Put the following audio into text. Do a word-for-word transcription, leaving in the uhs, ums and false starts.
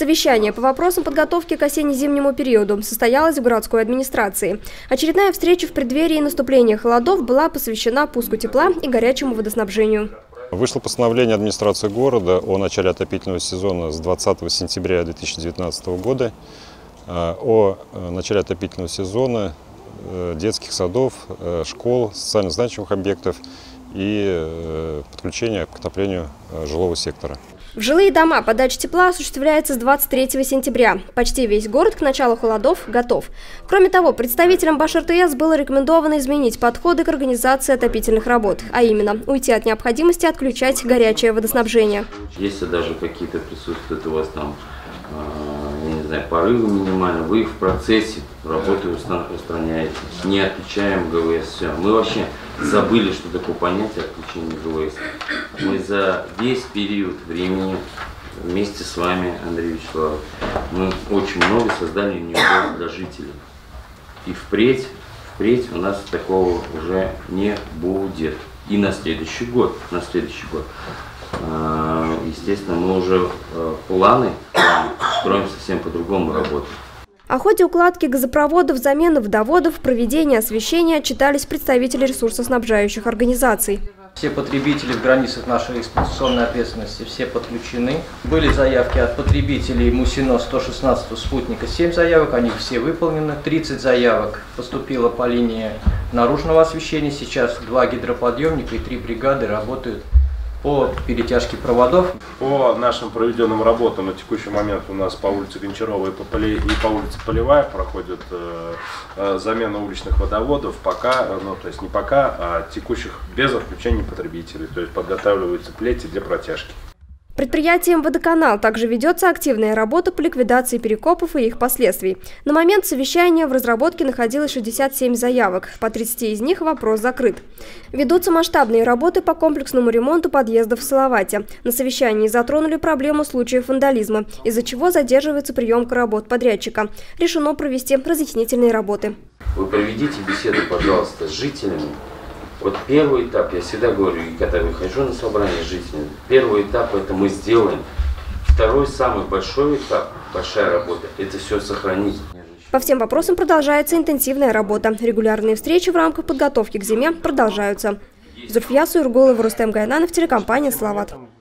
Совещание по вопросам подготовки к осенне-зимнему периоду состоялось в городской администрации. Очередная встреча в преддверии наступления холодов была посвящена пуску тепла и горячему водоснабжению. Вышло постановление администрации города о начале отопительного сезона с двадцатого сентября две тысячи девятнадцатого года о начале отопительного сезона детских садов, школ, социально значимых объектов и подключения к отоплению жилого сектора. В жилые дома подача тепла осуществляется с двадцать третьего сентября. Почти весь город к началу холодов готов. Кроме того, представителям БашРТС было рекомендовано изменить подходы к организации отопительных работ, а именно уйти от необходимости отключать горячее водоснабжение. Если даже какие-то присутствуют у вас там, я не знаю, порывы минимально, вы их в процессе работы устраняете, не отключаем ГВС, все. Мы вообще забыли, что такое понятие отключения ГВС. Мы за весь период времени вместе с вами, Андрей Вячеславович, мы очень много создали неудобств для жителей. И впредь, впредь у нас такого уже не будет. И на следующий год, на следующий год. Естественно, мы уже планы строим совсем по-другому работать. О ходе укладки газопроводов, замены водоводов, проведения освещения отчитались представители ресурсоснабжающих организаций. Все потребители в границах нашей эксплуатационной ответственности все подключены. Были заявки от потребителей МУСИНО сто шестнадцатого спутника, семь заявок, они все выполнены. тридцать заявок поступило по линии наружного освещения. Сейчас два гидроподъемника и три бригады работают по перетяжке проводов. По нашим проведенным работам на текущий момент у нас по улице Гончарова и по, Поле... и по улице Полевая проходит э, э, замена уличных водоводов. Пока, ну то есть не пока, а текущих без отключения потребителей. То есть подготавливаются плети для протяжки. Предприятием «Водоканал» также ведется активная работа по ликвидации перекопов и их последствий. На момент совещания в разработке находилось шестьдесят семь заявок, по тридцати из них вопрос закрыт. Ведутся масштабные работы по комплексному ремонту подъездов в Салавате. На совещании затронули проблему случаев вандализма, из-за чего задерживается приемка работ подрядчика. Решено провести разъяснительные работы. Вы проведите беседу, пожалуйста, с жителями. Вот первый этап, я всегда говорю, когда выхожу на собрание с жителями, первый этап это мы сделаем. Второй, самый большой этап, большая работа, это все сохранить. По всем вопросам продолжается интенсивная работа. Регулярные встречи в рамках подготовки к зиме продолжаются. Зульфия Суйргулова, Рустем Гайнанов, телекомпания «Салават».